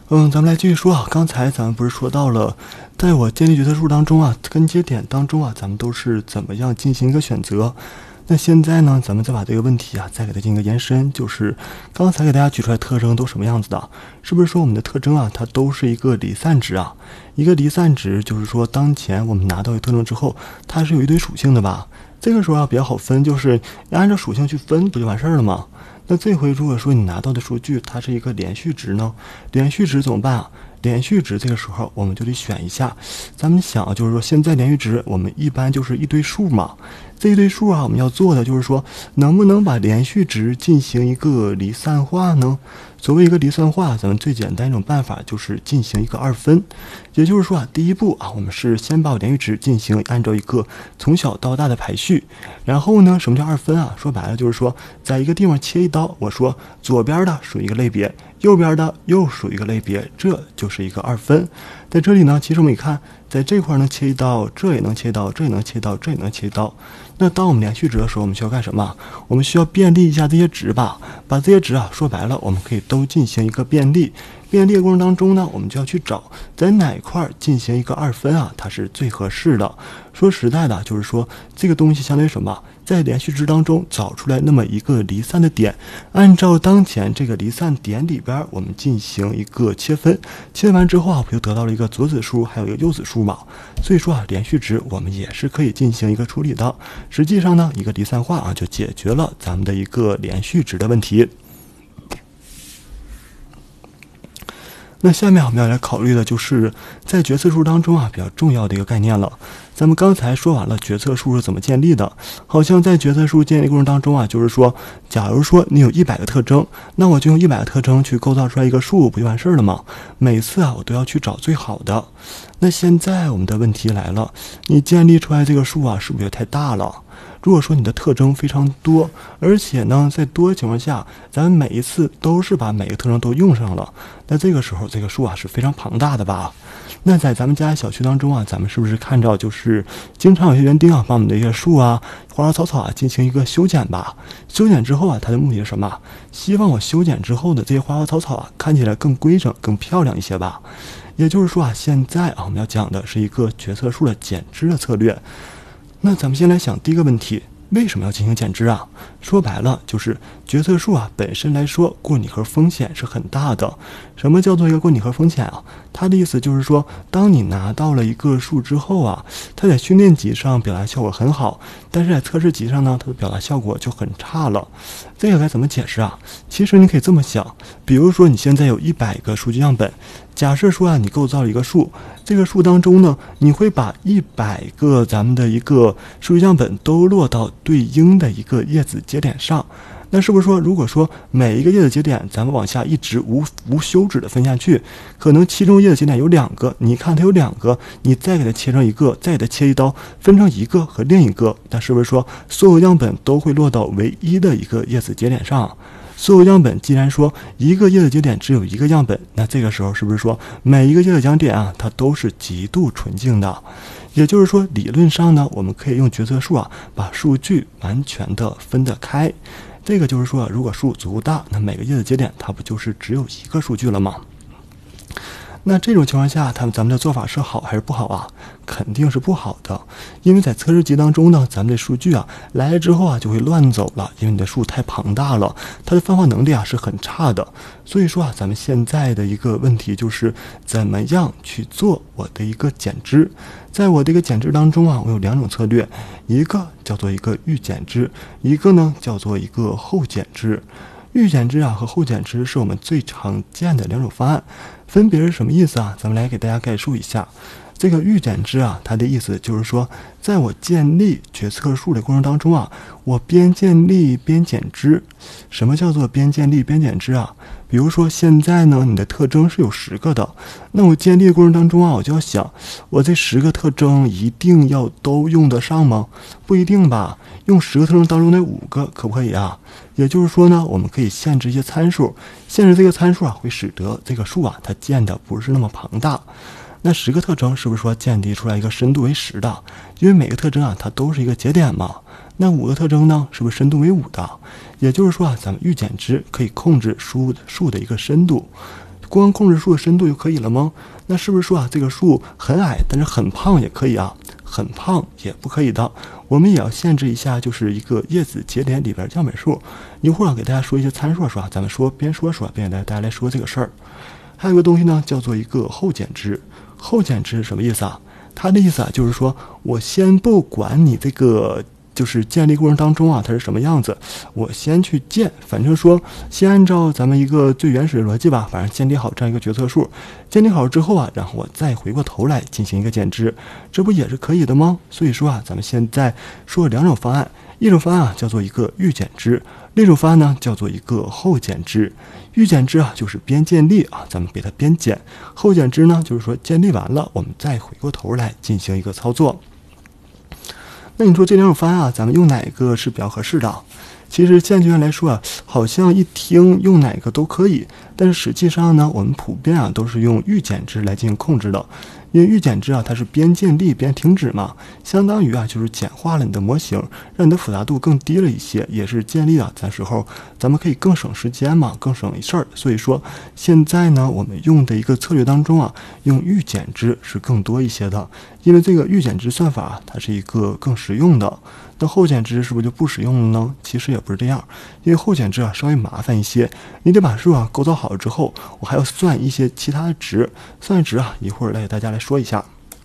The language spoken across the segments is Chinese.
咱们来继续说啊。刚才咱们不是说到了，在我建立决策树当中啊，根节点当中啊，咱们都是怎么样进行一个选择？那现在呢，咱们再把这个问题啊，再给它进行一个延伸，就是刚才给大家举出来特征都什么样子的？是不是说我们的特征啊，它都是一个离散值啊？一个离散值就是说，当前我们拿到一个特征之后，它是有一堆属性的吧？这个时候啊，比较好分，就是按照属性去分，不就完事儿了吗？那这回如果说你拿到的数据它是一个连续值呢，连续值怎么办啊？连续值这个时候我们就得选一下，咱们想就是说现在连续值我们一般就是一堆数嘛，这一堆数啊，我们要做的就是说能不能把连续值进行一个离散化呢？所谓一个离散化，咱们最简单一种办法就是进行一个二分，也就是说啊，第一步啊，我们是先把连续值进行按照一个从小到大的排序，然后呢，什么叫二分啊？说白了就是说，在一个地方切一刀，我说左边的属于一个类别，右边的又属于一个类别，这就是一个二分。在这里呢，其实我们一看，在这块能切一刀，这也能切刀，这也能切刀，这也能切刀。那当我们连续值的时候，我们需要干什么？我们需要便利一下这些值吧，把这些值啊，说白了，我们可以都进行一个便利。便利的过程当中呢，我们就要去找在哪块进行一个二分啊，它是最合适的。说实在的，就是说这个东西相当于什么？在连续值当中找出来那么一个离散的点，按照当前这个离散点里边，我们进行一个切分。切完之后啊，不就得到了一个左子数，还有一个右子数嘛？所以说啊，连续值我们也是可以进行一个处理的。实际上呢，一个离散化啊，就解决了咱们的一个连续值的问题。那下面我们要来考虑的就是在决策树当中啊比较重要的一个概念了。咱们刚才说完了决策树是怎么建立的，好像在决策树建立过程当中啊，就是说，假如说你有100个特征，那我就用100个特征去构造出来一个树，不就完事儿了吗？每次啊我都要去找最好的。那现在我们的问题来了，你建立出来这个树啊，是不是太大了？如果说你的特征非常多，而且呢在多的情况下，咱们每一次都是把每个特征都用上了，那这个时候这个树啊是非常庞大的吧？那在咱们家小区当中啊，咱们是不是看到就是经常有些园丁啊把我们的一些树啊花花草草啊进行一个修剪吧？修剪之后啊，它的目的是什么？希望我修剪之后的这些花花草草啊看起来更规整更漂亮一些吧。也就是说啊，现在啊我们要讲的是一个决策树的减脂的策略。那咱们先来想第一个问题，为什么要进行减脂啊？说白了就是决策树啊本身来说过拟合风险是很大的。什么叫做一个过拟合风险啊？它的意思就是说，当你拿到了一个数之后啊，它在训练集上表达效果很好，但是在测试集上呢，它的表达效果就很差了。这个该怎么解释啊？其实你可以这么想，比如说你现在有100个数据样本，假设说啊，你构造了一个树，这个树当中呢，你会把100个咱们的一个数据样本都落到对应的一个叶子节点上。那是不是说，如果说每一个叶子节点咱们往下一直无休止的分下去，可能其中叶子节点有2个，你看它有2个，你再给它切成一个，再给它切一刀，分成一个和另一个，那是不是说所有样本都会落到唯一的一个叶子节点上？所有样本既然说一个叶子节点只有一个样本，那这个时候是不是说每一个叶子节点啊，它都是极度纯净的？也就是说，理论上呢，我们可以用决策树啊，把数据完全的分得开。这个就是说，如果树足够大，那每个叶子节点它不就是只有一个数据了吗？那这种情况下，咱们的做法是好还是不好啊？肯定是不好的，因为在测试集当中呢，咱们的数据啊来了之后啊就会乱走了，因为你的数太庞大了，它的泛化能力啊是很差的。所以说啊，咱们现在的一个问题就是怎么样去做我的一个减脂。在我的一个减脂当中啊，我有2种策略，一个叫做一个预减脂，一个呢叫做一个后减脂。预减脂啊和后减脂是我们最常见的2种方案，分别是什么意思啊？咱们来给大家概述一下。这个预减脂啊，它的意思就是说，在我建立决策树的过程当中啊，我边建立边减脂。什么叫做边建立边减脂啊？比如说现在呢，你的特征是有10个的，那我建立的过程当中啊，我就要想，我这10个特征一定要都用得上吗？不一定吧，用10个特征当中的5个可不可以啊？也就是说呢，我们可以限制一些参数，限制这个参数啊，会使得这个树啊，它建的不是那么庞大。那10个特征是不是说建立出来一个深度为10的？因为每个特征啊，它都是一个节点嘛。那5个特征呢，是不是深度为5的？也就是说啊，咱们预减脂可以控制树的一个深度。 光控制树的深度就可以了吗？那是不是说啊，这个树很矮，但是很胖也可以啊？很胖也不可以的，我们也要限制一下，就是一个叶子节点里边样本数。一会儿给大家说一些参数是吧？咱们边说边给大家来说这个事儿。还有个东西呢，叫做一个后减值。后减值是什么意思啊？它的意思啊，就是说我先不管你这个就是建立过程当中啊，它是什么样子，我先去建，反正说先按照咱们一个最原始的逻辑吧，反正建立好这样一个决策树，建立好之后啊，然后我再回过头来进行一个减值，这不也是可以的吗？所以说啊，咱们现在说两种方案，一种方案啊叫做一个预减值，另一种方案呢叫做一个后减值。预减值啊就是边建立啊，咱们给它边减；后减值呢就是说建立完了，我们再回过头来进行一个操作。那你说这两种方案啊，咱们用哪个是比较合适的？其实现阶段来说啊，好像一听用哪个都可以，但是实际上呢，我们普遍啊都是用预减值来进行控制的。因为预减值啊，它是边建立边停止嘛，相当于啊就是简化了你的模型，让你的复杂度更低了一些，也是建立啊的时候咱们可以更省时间嘛，更省事儿。所以说现在呢，我们用的一个策略当中啊，用预减值是更多一些的，因为这个预减值算法它是一个更实用的。那后减值是不是就不实用了呢？其实也不是这样，因为后减值啊稍微麻烦一些，你得把数啊构造好之后，我还要算一些其他的值，算值啊一会儿来给大家来说一下。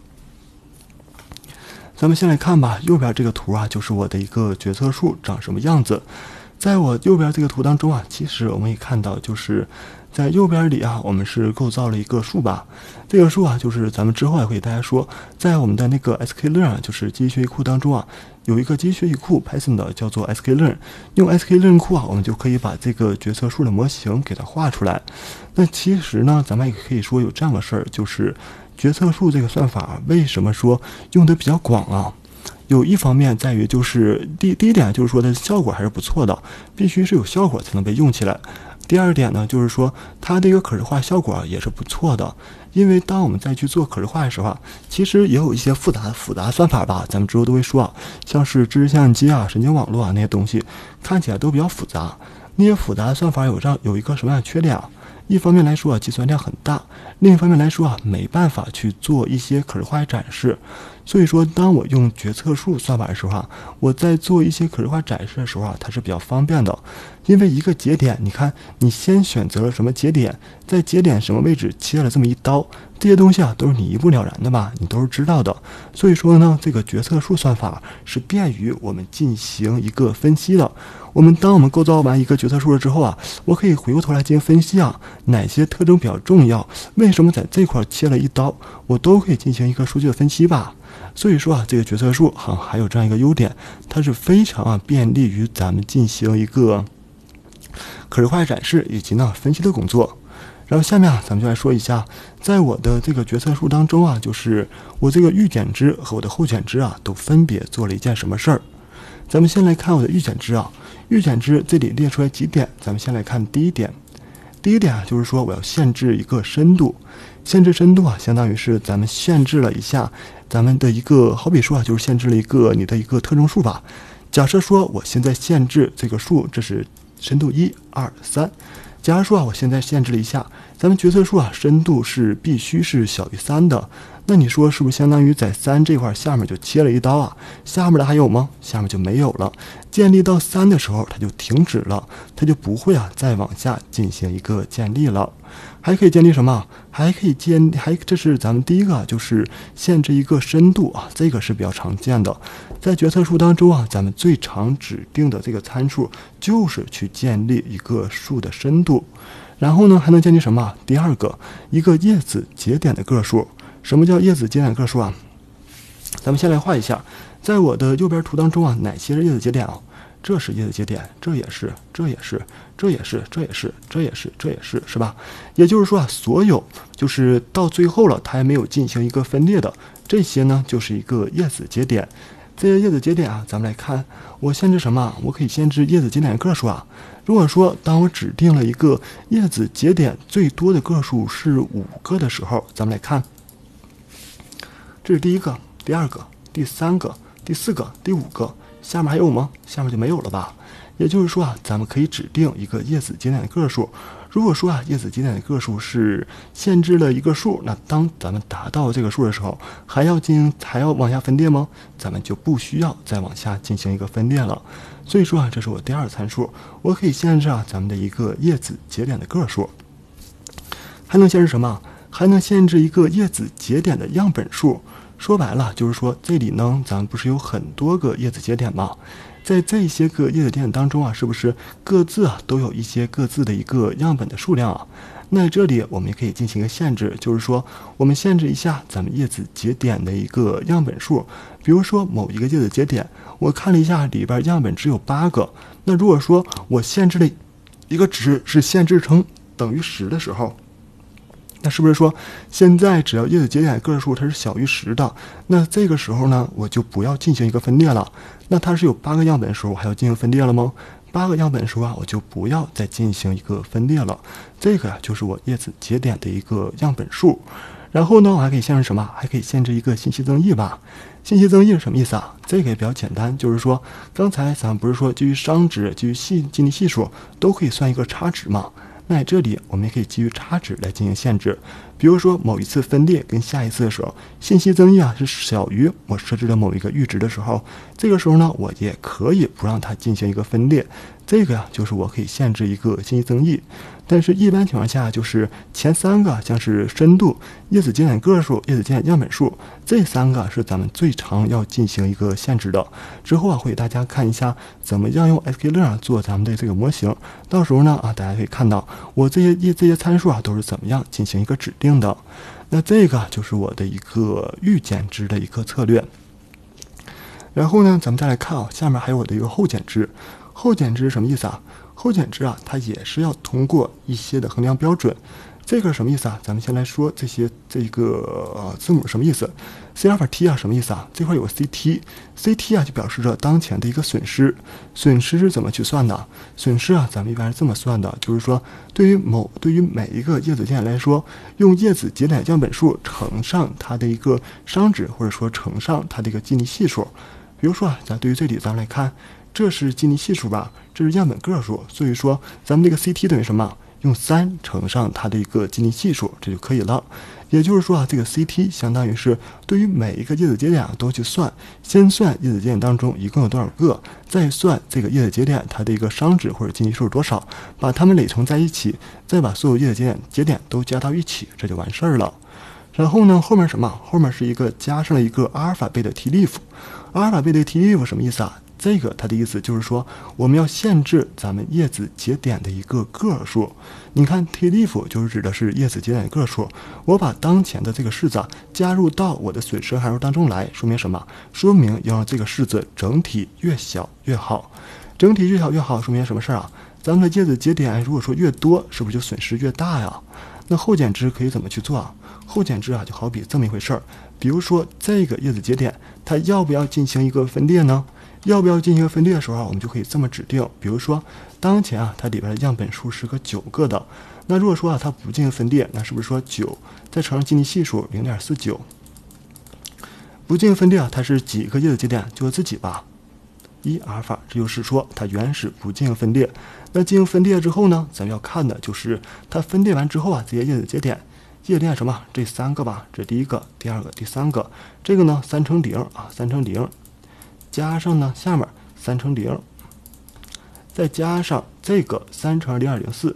咱们先来看吧，右边这个图啊就是我的一个决策树长什么样子。在我右边这个图当中啊，其实我们也看到就是在右边里啊，我们是构造了一个树吧。这个树啊，就是咱们之后还会给大家说，在我们的那个 sklearn 就是机器学习库当中啊，有一个机器学习库 Python 的叫做 sklearn， 用 sklearn 库啊，我们就可以把这个决策树的模型给它画出来。那其实呢，咱们也可以说有这样的事儿，就是决策树这个算法为什么说用的比较广啊？有一方面在于就是第一点就是说它的效果还是不错的，必须是有效果才能被用起来。第二点呢，就是说它的一个可视化效果也是不错的，因为当我们再去做可视化的时候啊，其实也有一些复杂算法吧，咱们之后都会说啊，像是知识计算机啊、神经网络啊那些东西，看起来都比较复杂。那些复杂的算法有一个什么样的缺点啊？一方面来说啊，计算量很大；另一方面来说啊，没办法去做一些可视化展示。所以说，当我用决策树算法的时候啊，我在做一些可视化展示的时候啊，它是比较方便的。因为一个节点，你看，你先选择了什么节点，在节点什么位置切了这么一刀，这些东西啊都是你一目了然的吧，你都是知道的。所以说呢，这个决策树算法是便于我们进行一个分析的。当我们构造完一个决策树了之后啊，我可以回过头来进行分析啊，哪些特征比较重要，为什么在这块切了一刀，我都可以进行一个数据的分析吧。所以说啊，这个决策树还有这样一个优点，它是非常便利于咱们进行一个可视化展示以及呢分析的工作。然后下面啊，咱们就来说一下，在我的这个决策树当中啊，就是我这个预减值和我的后减值啊，都分别做了一件什么事儿。咱们先来看我的预减值啊，预减值这里列出来几点，咱们先来看第一点。第一点啊，就是说我要限制一个深度，限制深度啊，相当于是咱们限制了一下咱们的一个，好比说啊，就是限制了一个你的一个特征数吧。假设说我现在限制这个数，这是深度1、2、3。假如说啊，我现在限制了一下，咱们决策树啊，深度是必须是小于3的。那你说是不是相当于在3这块下面就切了一刀啊？下面的还有吗？下面就没有了。建立到3的时候，它就停止了，它就不会啊再往下进行一个建立了。还可以建立什么？这是咱们第一个，就是限制一个深度啊，这个是比较常见的。在决策树当中啊，咱们最常指定的这个参数就是去建立一个树的深度。然后呢，还能建立什么？第二个，一个叶子节点的个数。什么叫叶子节点个数啊？咱们先来画一下，在我的右边图当中啊，哪些是叶子节点啊？这是叶子节点，这也是，这也是，这也是，这也是，这也是，这也是，是吧？也就是说啊，所有就是到最后了，它还没有进行一个分裂的，这些呢就是一个叶子节点。这些叶子节点啊，咱们来看，我限制什么？我可以限制叶子节点的个数啊。如果说当我指定了一个叶子节点最多的个数是5个的时候，咱们来看，这是第一个、第二个、第三个、第4个、第5个，下面还有吗？下面就没有了吧？也就是说啊，咱们可以指定一个叶子节点的个数。 如果说叶子节点的个数是限制了一个数，那当咱们达到这个数的时候，还要往下分裂吗？咱们就不需要再往下进行一个分裂了。所以说这是我第二参数，我可以限制咱们的一个叶子节点的个数。还能限制什么？还能限制一个叶子节点的样本数。说白了就是说，这里呢咱们不是有很多个叶子节点吗？在这些个叶子节点当中是不是各自都有一些各自的一个样本的数量那这里我们也可以进行一个限制，就是说我们限制一下咱们叶子节点的一个样本数。比如说某一个叶子节点，我看了一下里边样本只有8个，那如果说我限制的一个值是限制成等于10的时候，那是不是说现在只要叶子节点个数它是小于10的，那这个时候呢我就不要进行一个分裂了？那它是有8个样本数，我还要进行分裂了吗？8个样本数我就不要再进行一个分裂了。这个就是我叶子节点的一个样本数。然后呢我还可以限制什么？还可以限制一个信息增益吧。信息增益是什么意思这个也比较简单，就是说刚才咱们不是说基于商值基于尽力系数都可以算一个差值吗？那在这里我们也可以基于差值来进行限制。比如说某一次分裂跟下一次的时候，信息增益是小于我设置的某一个阈值的时候，这个时候呢我也可以不让它进行一个分裂。这个就是我可以限制一个信息增益。但是一般情况下就是前3个像是深度、叶子节点个数、叶子节点样本数，这3个是咱们最常要进行一个限制的。之后会给大家看一下怎么样用 sklearn 做咱们的这个模型，到时候呢大家可以看到我这些参数都是怎么样进行一个指定的。那这个就是我的一个预减值的一个策略。然后呢咱们再来看下面还有我的一个后减值。后减值是什么意思后减值它也是要通过一些的衡量标准。这个什么意思咱们先来说这个字母什么意思。 C 阿尔法 T 什么意思这块有个 CT 就表示着当前的一个损失。损失是怎么去算的？损失咱们一般是这么算的，就是说对于每一个叶子节点来说，用叶子节点样本数乘上它的一个商值，或者说乘上它的一个尽力系数。比如说咱对于这里咱们来看，这是尽力系数吧，这是样本个数，所以说咱们这个 CT 等于什么？用3乘上它的一个尽力系数，这就可以了。也就是说这个 CT 相当于是对于每一个叶子节点都去算，先算叶子节点当中一共有多少个，再算这个叶子节点它的一个商值或者尽力数是多少，把它们累乘在一起，再把所有叶子节点都加到一起，这就完事儿了。然后呢后面什么？后面是一个加上了一个阿尔法贝的 TLEAF。 阿尔法贝的 TLEAF 什么意思这个它的意思就是说我们要限制咱们叶子节点的一个个数。你看 TLEAF 就是指的是叶子节点的个数，我把当前的这个式子加入到我的损失函数当中来，说明什么？说明要让这个式子整体越小越好。整体越小越好说明什么事咱们的叶子节点如果说越多，是不是就损失越大呀？那后减值可以怎么去做后减值就好比这么一回事儿。比如说这个叶子节点它要不要进行一个分裂呢？要不要进行分裂的时候我们就可以这么指定。比如说当前它里边的样本数是个9个的，那如果说它不进行分裂，那是不是说9再乘上尽力系数 0.49， 不进行分裂它是几个叶子节点？就自己吧，1阿尔法，这就是说它原始不进行分裂。那进行分裂之后呢，咱们要看的就是它分裂完之后这些叶子节点什么？这3个吧，这第一个、第二个、第三个。这个呢3乘03乘0，加上呢下面3乘0，再加上这个3乘0.04，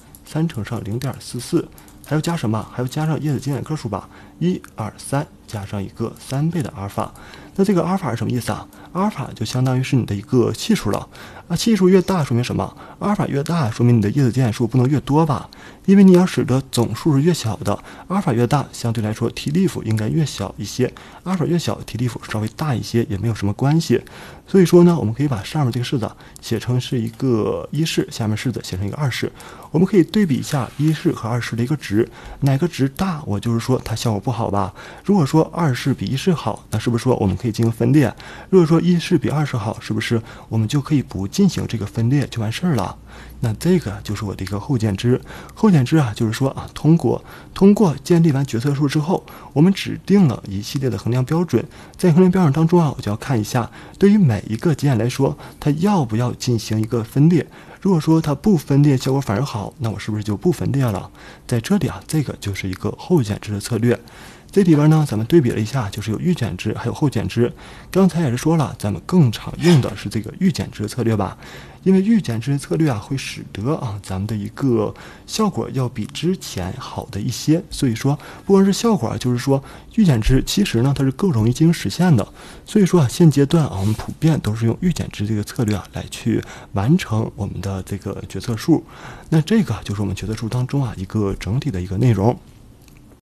3乘上0.44，还要加什么？还要加上叶子节点个数吧，1、2、3，加上一个3倍的阿尔法。那这个阿尔法是什么意思阿尔法就相当于是你的一个系数了系数越大说明什么？阿尔法越大说明你的叶子节点数不能越多吧，因为你要使得总数是越小的。阿尔法越大相对来说 TLEAF 应该越小一些，阿尔法越小 TLEAF 稍微大一些也没有什么关系。所以说呢我们可以把上面这个式子写成是一个1式，下面式子写成一个2式。我们可以对比一下1式和2式的一个值，哪个值大我就是说它效果不好吧。如果说2式比1式好，那是不是说我们可以进行分裂？如果说1式比2式好，是不是我们就可以不进行这个分裂就完事儿了？那这个就是我的一个后减值。后减值就是说通过建立完决策树之后，我们指定了一系列的衡量标准，在衡量标准当中我就要看一下对于每一个节点来说它要不要进行一个分裂。 如果说它不分裂效果反而好，那我是不是就不分裂了？在这里啊，这个就是一个后卷枝的策略。这里边呢，咱们对比了一下，就是有预卷枝还有后卷枝。刚才也是说了，咱们更常用的是这个预卷枝策略吧，因为预卷枝策略啊，会使得咱们的一个效果要比之前好的一些。所以说，不光是效果，就是说预卷枝其实呢，它是更容易进行实现的。所以说现阶段我们普遍都是用预卷枝这个策略来去完成我们的这个决策树。那这个就是我们决策树当中一个整体的一个内容。